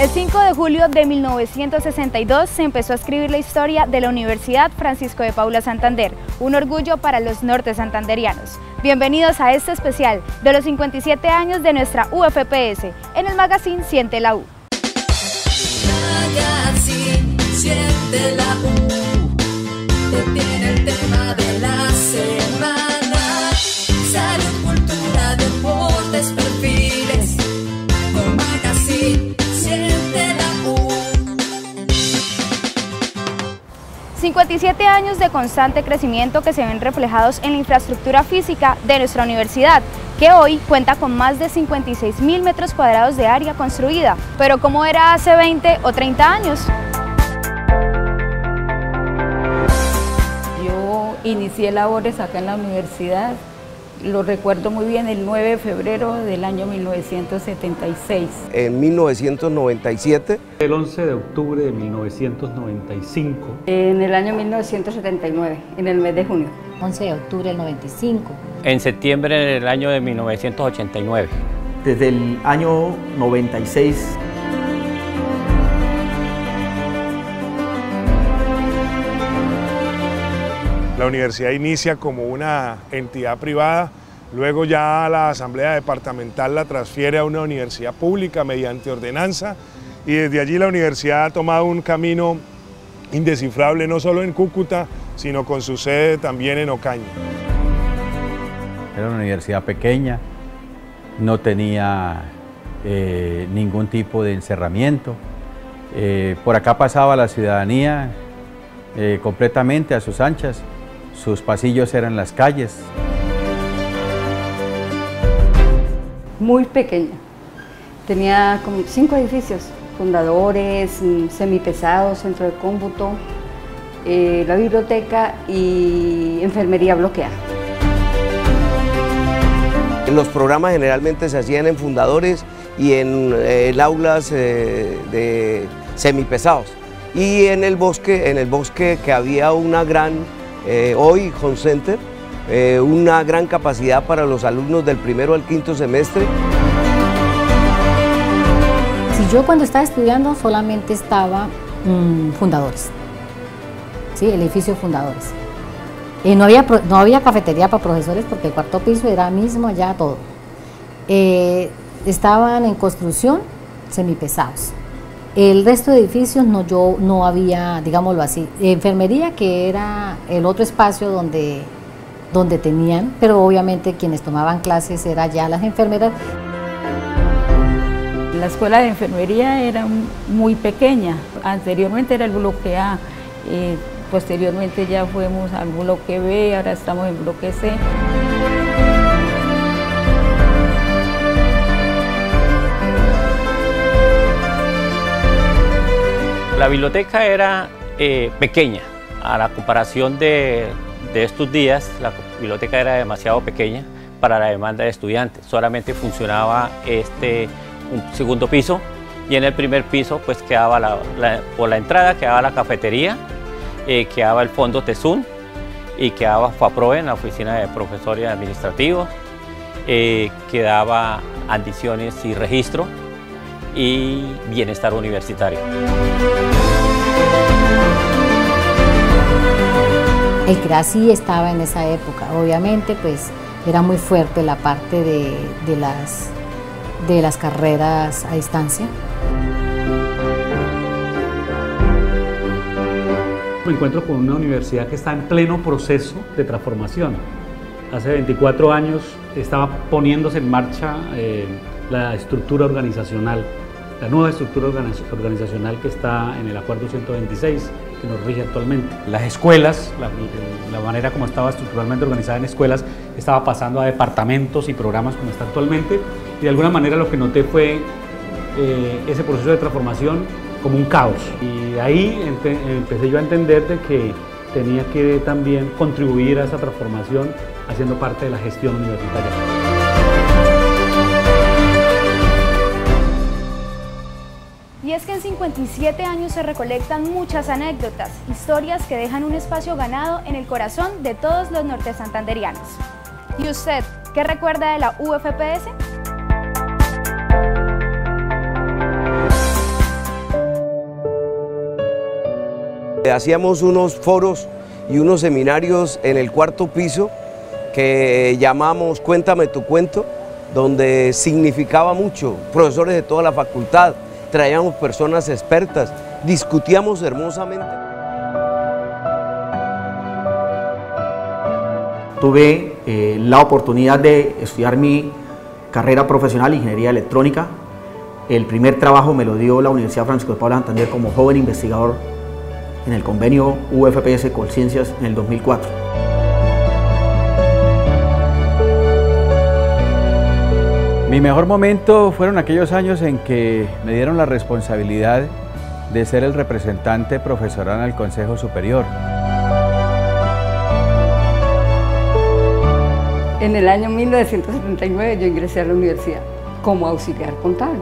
El 5 de julio de 1962 se empezó a escribir la historia de la Universidad Francisco de Paula Santander, un orgullo para los norte santanderianos. Bienvenidos a este especial de los 57 años de nuestra UFPS, en el magazine Siente la U. Magazine Siente la U, te tiene el tema de la semana: salud, cultura, deportes, perfiles. Con Magazine Siente la U. 57 años de constante crecimiento que se ven reflejados en la infraestructura física de nuestra universidad, que hoy cuenta con más de 56.000 metros cuadrados de área construida. Pero ¿cómo era hace 20 o 30 años? Yo inicié labores acá en la universidad, lo recuerdo muy bien, el 9 de febrero del año 1976. En 1997. El 11 de octubre de 1995. En el año 1979, en el mes de junio. 11 de octubre del 95. En septiembre del año de 1989. Desde el año 96. La universidad inicia como una entidad privada, luego ya la asamblea departamental la transfiere a una universidad pública mediante ordenanza, y desde allí la universidad ha tomado un camino indescifrable, no solo en Cúcuta, sino con su sede también en Ocaña. Era una universidad pequeña, no tenía ningún tipo de encerramiento. Por acá pasaba la ciudadanía completamente a sus anchas. Sus pasillos eran las calles. Muy pequeña. Tenía como 5 edificios, fundadores, semipesados, centro de cómputo, la biblioteca y enfermería bloqueada. Los programas generalmente se hacían en fundadores y en aulas de semipesados. Y en el bosque que había una gran, hoy Home Center, una gran capacidad para los alumnos del primero al quinto semestre. Si yo cuando estaba estudiando solamente estaba fundadores, ¿sí? El edificio fundadores. No había cafetería para profesores porque el cuarto piso era mismo ya todo. Estaban en construcción semipesados. El resto de edificios no había, digámoslo así, enfermería, que era el otro espacio donde tenían, pero obviamente quienes tomaban clases eran ya las enfermeras. La escuela de enfermería era muy pequeña, anteriormente era el bloque A, posteriormente ya fuimos al bloque B, ahora estamos en bloque C. La biblioteca era pequeña. A la comparación de estos días, la biblioteca era demasiado pequeña para la demanda de estudiantes. Solamente funcionaba un segundo piso, y en el primer piso pues quedaba por la entrada quedaba la cafetería, quedaba el fondo TESUN y quedaba FAPROE, en la oficina de profesores administrativos, quedaba admisiones y registro y bienestar universitario. El CRA sí estaba en esa época, obviamente pues era muy fuerte la parte de las carreras a distancia. Me encuentro con una universidad que está en pleno proceso de transformación. Hace 24 años estaba poniéndose en marcha la estructura organizacional, la nueva estructura organizacional que está en el Acuerdo 126, que nos rige actualmente. Las escuelas, la manera como estaba estructuralmente organizada en escuelas, estaba pasando a departamentos y programas como está actualmente, y de alguna manera lo que noté fue ese proceso de transformación como un caos. Y ahí empecé yo a entender de que tenía que también contribuir a esa transformación haciendo parte de la gestión universitaria. Y es que en 57 años se recolectan muchas anécdotas, historias que dejan un espacio ganado en el corazón de todos los norte santanderianos. ¿Y usted qué recuerda de la UFPS? Hacíamos unos foros y unos seminarios en el cuarto piso que llamamos Cuéntame tu cuento, donde significaba mucho, profesores de toda la facultad, traíamos personas expertas, discutíamos hermosamente. Tuve la oportunidad de estudiar mi carrera profesional, Ingeniería Electrónica. El primer trabajo me lo dio la Universidad Francisco de Paula Santander como joven investigador en el convenio UFPS Colciencias en el 2004. Mi mejor momento fueron aquellos años en que me dieron la responsabilidad de ser el representante profesoral en el Consejo Superior. En el año 1979 yo ingresé a la universidad como auxiliar contable.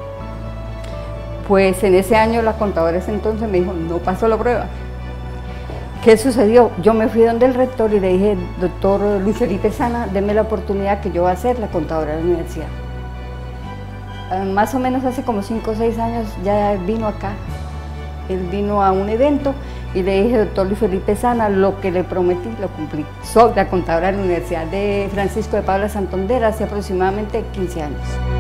Pues en ese año la contadora ese entonces me dijo, no pasó la prueba. ¿Qué sucedió? Yo me fui donde el rector y le dije, doctor Luis Felipe Sana, deme la oportunidad que yo voy a ser la contadora de la universidad. Más o menos hace como 5 o 6 años ya vino acá. Él vino a un evento y le dije, doctor Luis Felipe Sana, lo que le prometí lo cumplí. Soy la contadora de la Universidad de Francisco de Paula Santander hace aproximadamente 15 años.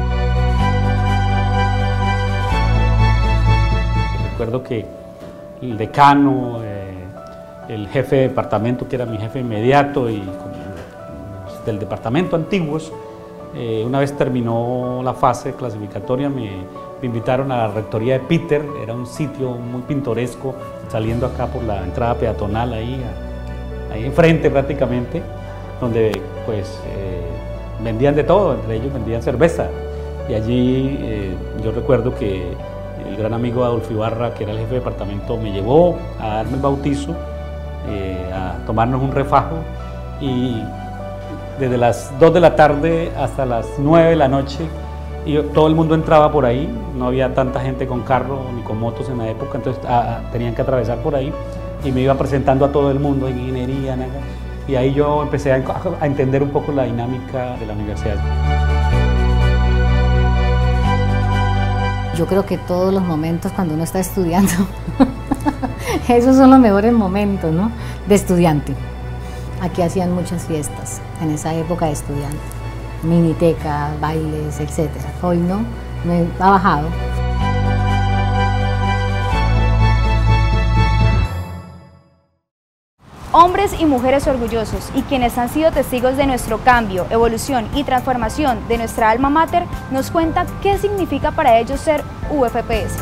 Recuerdo que el decano, el jefe de departamento, que era mi jefe inmediato, y del departamento antiguos, una vez terminó la fase clasificatoria, me invitaron a la rectoría de Peter. Era un sitio muy pintoresco, saliendo acá por la entrada peatonal, ahí enfrente prácticamente, donde pues vendían de todo, entre ellos vendían cerveza. Y allí yo recuerdo que el gran amigo Adolfo Ibarra, que era el jefe de departamento, me llevó a darme el bautizo, a tomarnos un refajo, y desde las 2 de la tarde hasta las 9 de la noche y todo el mundo entraba por ahí. No había tanta gente con carro ni con motos en la época, entonces tenían que atravesar por ahí y me iba presentando a todo el mundo, ingeniería, y ahí yo empecé a entender un poco la dinámica de la universidad. Yo creo que todos los momentos cuando uno está estudiando, esos son los mejores momentos, ¿no?, de estudiante. Aquí hacían muchas fiestas en esa época de estudiante, minitecas, bailes, etc. Hoy no ha bajado. Hombres y mujeres orgullosos y quienes han sido testigos de nuestro cambio, evolución y transformación de nuestra alma mater nos cuentan qué significa para ellos ser UFPS.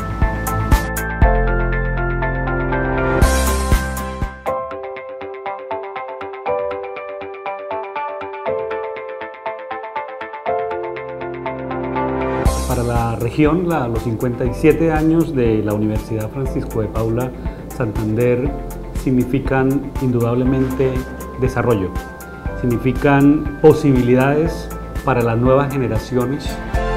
Para la región, los 57 años de la Universidad Francisco de Paula Santander significan indudablemente desarrollo, significan posibilidades para las nuevas generaciones.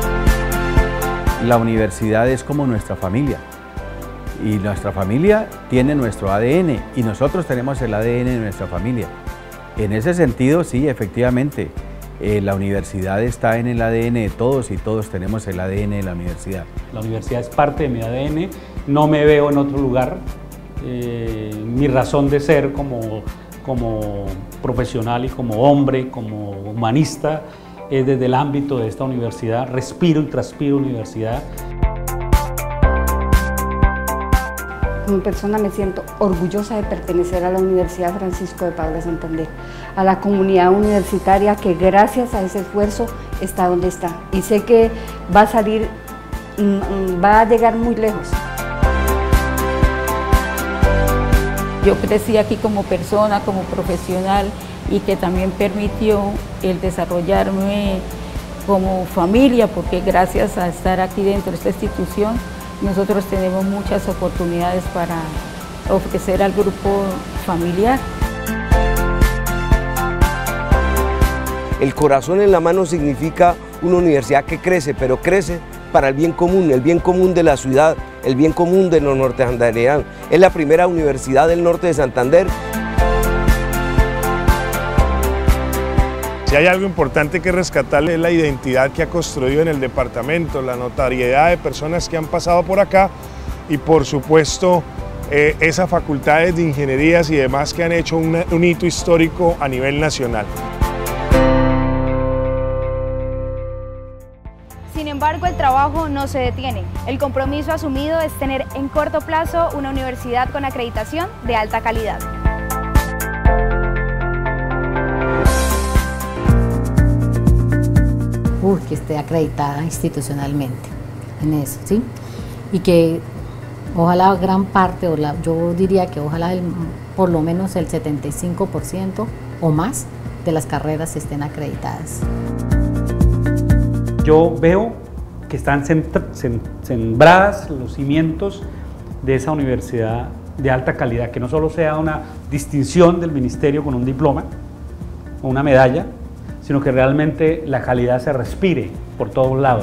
La universidad es como nuestra familia, y nuestra familia tiene nuestro ADN y nosotros tenemos el ADN de nuestra familia. En ese sentido, sí, efectivamente, la universidad está en el ADN de todos y todos tenemos el ADN de la universidad. La universidad es parte de mi ADN, no me veo en otro lugar. Mi razón de ser como profesional y como hombre, como humanista, es desde el ámbito de esta universidad. Respiro y transpiro universidad. Como persona me siento orgullosa de pertenecer a la Universidad Francisco de Paula Santander, a la comunidad universitaria que gracias a ese esfuerzo está donde está. Y sé que va a salir, va a llegar muy lejos. Yo crecí aquí como persona, como profesional, y que también permitió el desarrollarme como familia, porque gracias a estar aquí dentro de esta institución, nosotros tenemos muchas oportunidades para ofrecer al grupo familiar. El corazón en la mano significa una universidad que crece, pero crece para el bien común de la ciudad, el bien común de los nortesantandereanos. Es la primera universidad del norte de Santander. Si hay algo importante que rescatarle es la identidad que ha construido en el departamento, la notariedad de personas que han pasado por acá y por supuesto esas facultades de ingenierías y demás que han hecho un hito histórico a nivel nacional. Sin embargo, el trabajo no se detiene. El compromiso asumido es tener en corto plazo una universidad con acreditación de alta calidad. Que esté acreditada institucionalmente en eso, ¿sí? Y que ojalá gran parte, yo diría que ojalá por lo menos el 75% o más de las carreras estén acreditadas. Yo veo que están sembradas los cimientos de esa universidad de alta calidad, que no solo sea una distinción del ministerio con un diploma o una medalla, sino que realmente la calidad se respire por todos lados.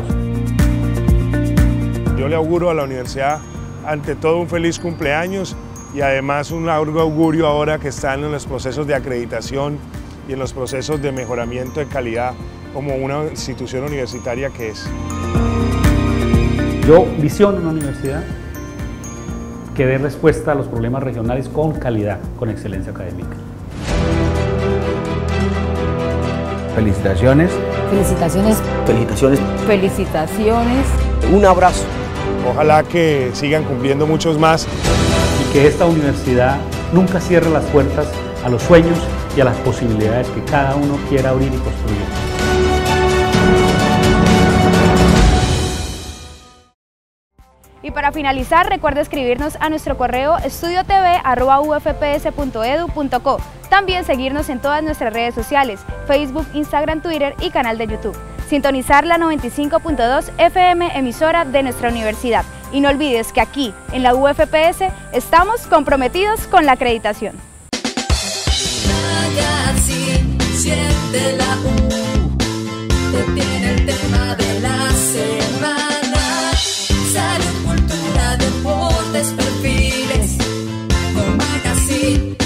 Yo le auguro a la universidad, ante todo, un feliz cumpleaños y además un largo augurio ahora que están en los procesos de acreditación y en los procesos de mejoramiento de calidad como una institución universitaria que es. Yo visiono una universidad que dé respuesta a los problemas regionales con calidad, con excelencia académica. Felicitaciones. Felicitaciones. Felicitaciones. Felicitaciones. Un abrazo. Ojalá que sigan cumpliendo muchos más. Y que esta universidad nunca cierre las puertas a los sueños y a las posibilidades que cada uno quiera abrir y construir. Y para finalizar, recuerda escribirnos a nuestro correo estudiotv@ufps.edu.co. También seguirnos en todas nuestras redes sociales, Facebook, Instagram, Twitter y canal de YouTube. Sintonizar la 95.2 FM, emisora de nuestra universidad. Y no olvides que aquí, en la UFPS, estamos comprometidos con la acreditación. Magazine, siente la U, te tiene el tema de la semana. Salud, cultura, deportes, perfiles, con Magazine.